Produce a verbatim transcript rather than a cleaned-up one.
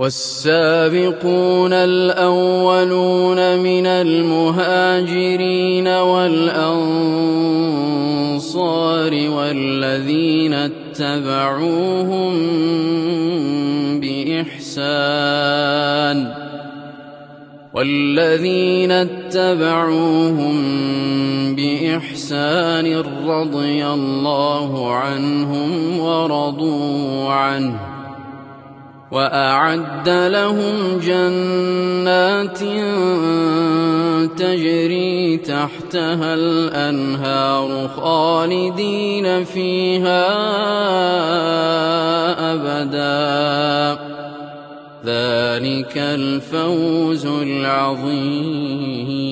والسابقون الأولون من المهاجرين والأنصار والذين اتبعوهم بإحسان والذين اتبعوهم بإحسان رضي الله عنهم ورضوا عنه وأعد لهم جنات تجري تحتها الأنهار خالدين فيها أبدا ذلك الفوز العظيم.